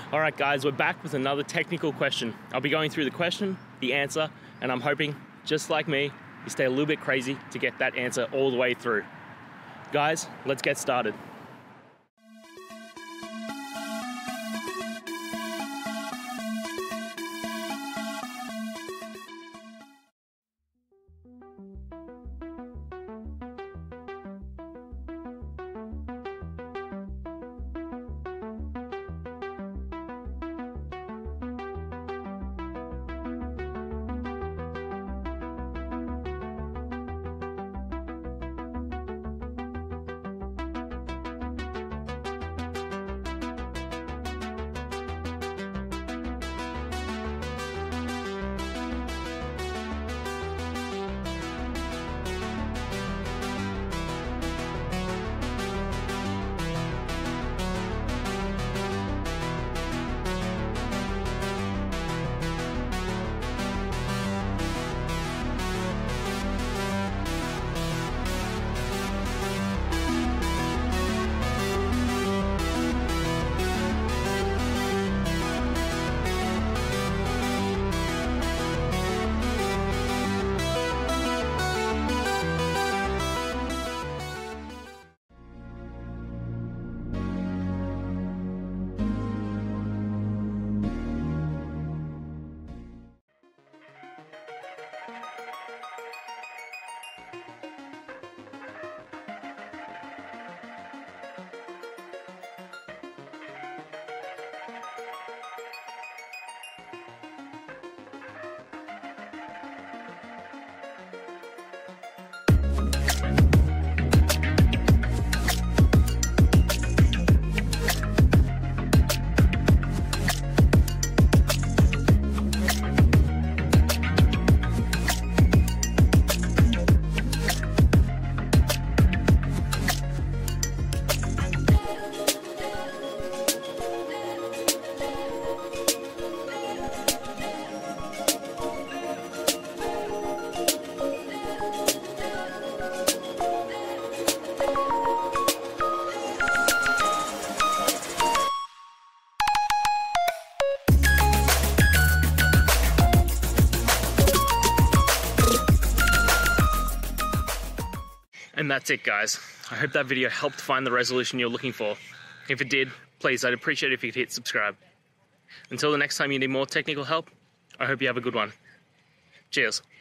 Alright guys, we're back with another technical question. I'll be going through the question, the answer, and I'm hoping, just like me, you stay a little bit crazy to get that answer all the way through. Guys, let's get started. And that's it guys. I hope that video helped find the resolution you're looking for. If it did, please, I'd appreciate it if you could hit subscribe. Until the next time you need more technical help, I hope you have a good one. Cheers.